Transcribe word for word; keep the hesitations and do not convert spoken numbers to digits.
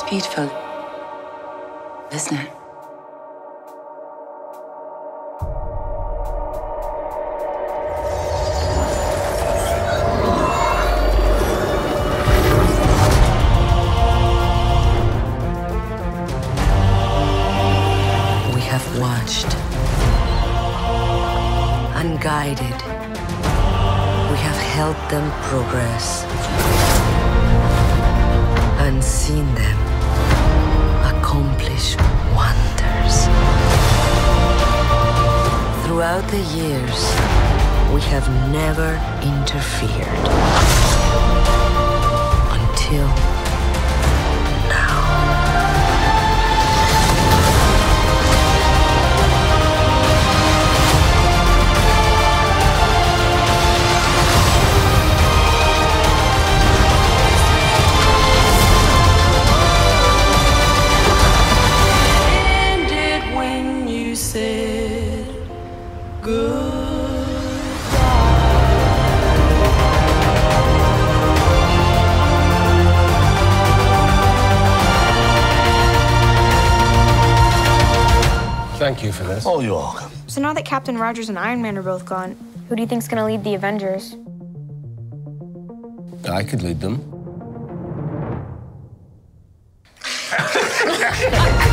beautiful, isn't it? We have watched, unguided. We have helped them progress and seen them accomplish wonders. Throughout the years, we have never interfered until now. Thank you for this. Oh, you're welcome. So now that Captain Rogers and Iron Man are both gone, who do you think's gonna lead the Avengers? I could lead them.